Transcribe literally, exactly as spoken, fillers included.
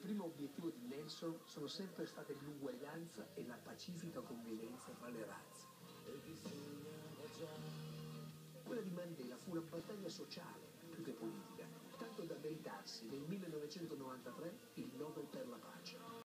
primo obiettivo di Nelson sono sempre state l'uguaglianza e la pacifica convivenza tra le razze. Quella di Mandela fu una battaglia sociale più che politica, tanto da meritarsi nel millenovecentonovantatré il Nobel per la pace.